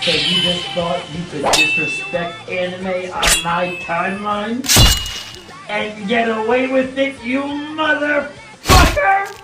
So you just thought you could disrespect anime on my timeline? And get away with it, you motherfucker!